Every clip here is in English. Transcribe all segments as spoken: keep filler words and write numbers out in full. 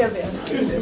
Jag vet.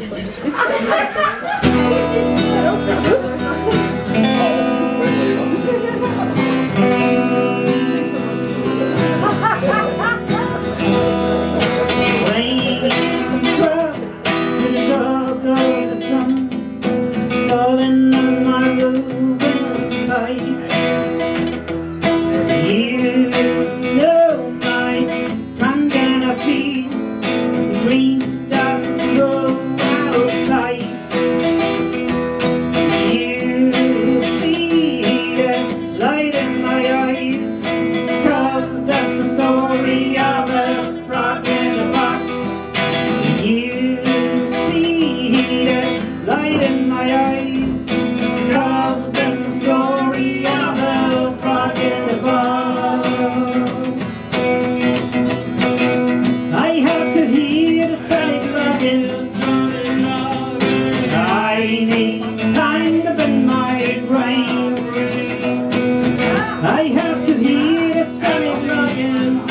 I have to hear the sonic longing.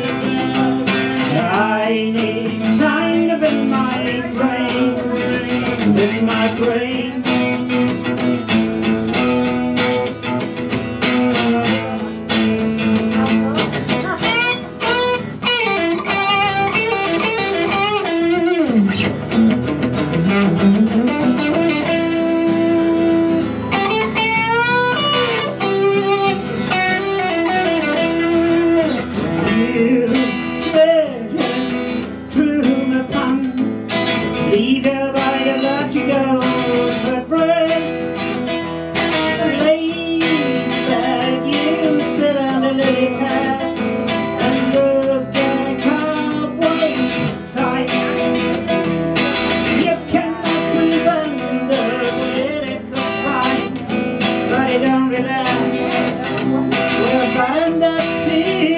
I need time to bend my brain, bend my brain. Leave her by a lot to go for bread. Lay back, you sit on the lily pad and look at cowboy sight. You cannot prevent the lyrics of fine, but it don't relax. We're bound to see.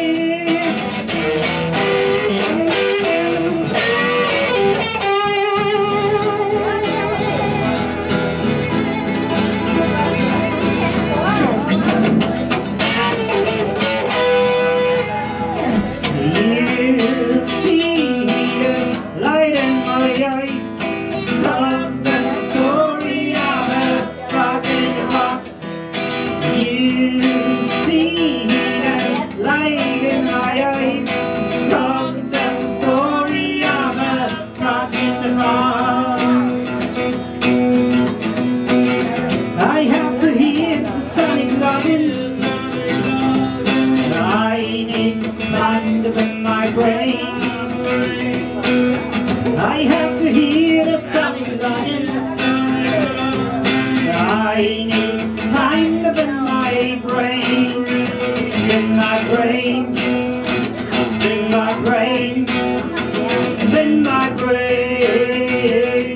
I have to hear the sonic longing. I need time to bend my brain. I have to hear the sonic longing. I need time to bend my brain, bend my brain, bend my brain, bend my brain.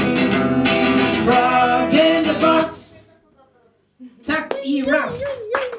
g.u.l.i.s